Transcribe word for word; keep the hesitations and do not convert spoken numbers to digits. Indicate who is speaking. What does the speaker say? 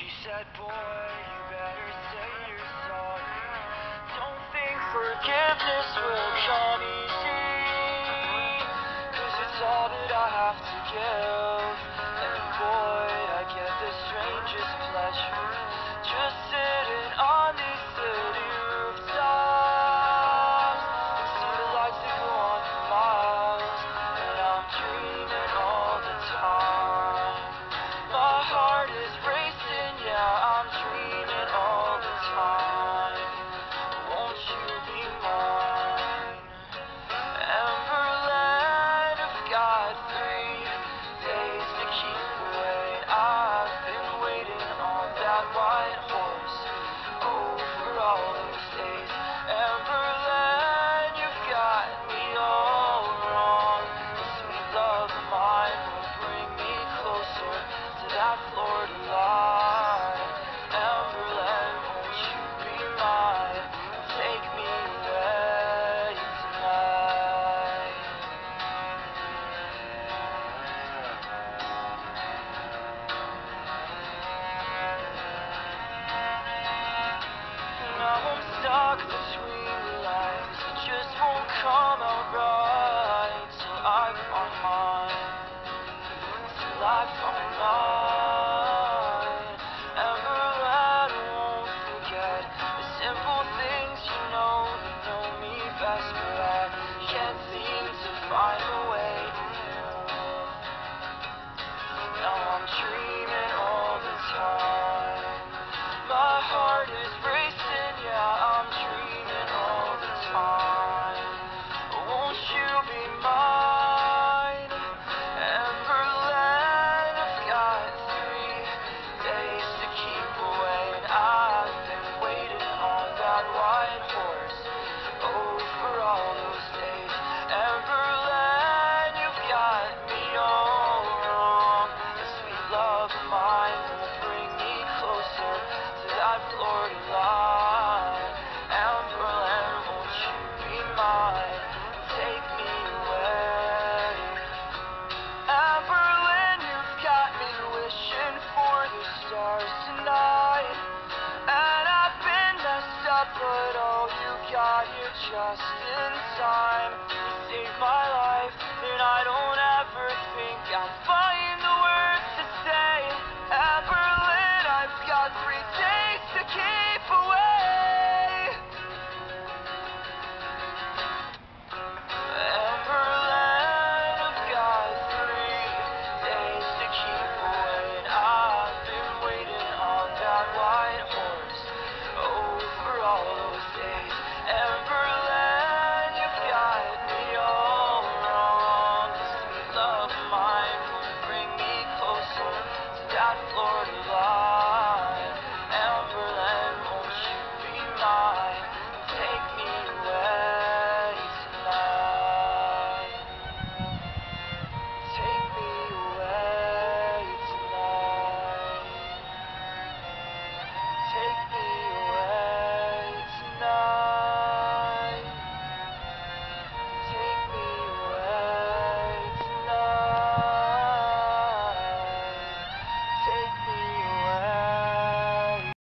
Speaker 1: He said, boy, you better say you're sorry. Don't think forgiveness will come easy, 'cause it's all that I have to give. And boy, I get the strangest pleasure just sitting on these city rooftops and see the lights that go on for miles. And I'm dreaming all the time. My heart is racing, yeah, I'm dreaming all the time. Won't you be mine? Emberland, I've got three days to keep away. I've been waiting on that white horse over all those days. Emberland, you've got me all wrong. The sweet love of mine will bring me closer to that Florida line. Emberland, won't you be mine? Take me away tonight. Now I'm stuck between the lines. It just won't come out right till I find mine. Till I find mine.